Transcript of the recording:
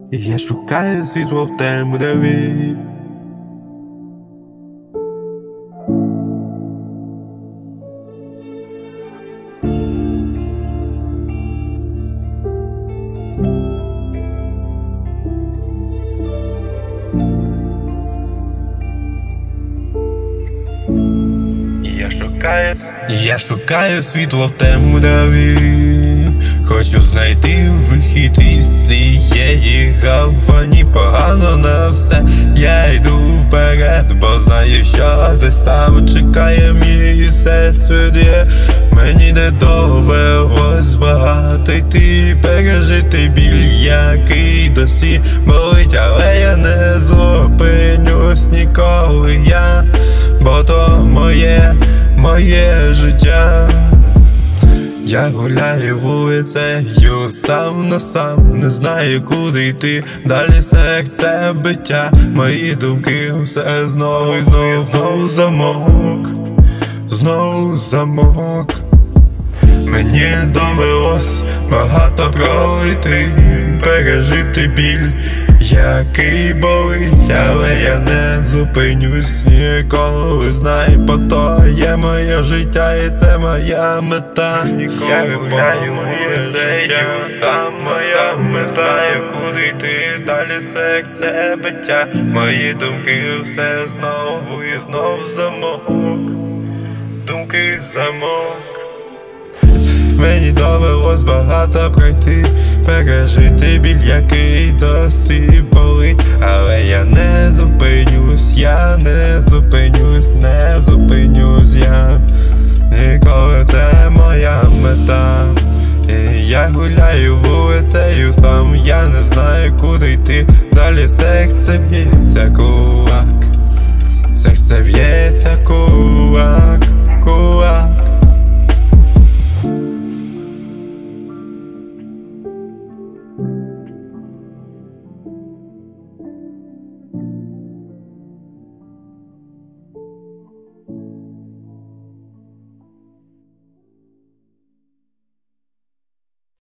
І я шукаю світло в темряві. Я шукаю світло в темряві. Хочу знайти вихід із цієї гавані. Погано на все, я йду вперед, бо знаю, що десь там чекає мій всесвіт. Мені не довелось багато йти, пережити біль, який досі болить. Але я не зупинюсь ніколи я, бо то моє життя. Я гуляю вулицею сам на сам, не знаю, куди йти, далі серце биття. Мої думки все знову і знову замок, знову замок. Мені довелось багато пройти, пережити біль, який болить. Але я не зупинюсь ніколи, знай, бо то є моє життя і це моя мета. Я гуляю вулицею, сам моя мета. Куди йти, далі серце биття. Мої думки все знову і знов замок, думки замок. Мені довелось багато пройти, пережити біль, який досі болить. Але я не зупинюсь, я не зупинюсь, не зупинюсь я ніколи, це моя мета. І я гуляю вулицею сам, я не знаю, куди йти, далі серце б'ється.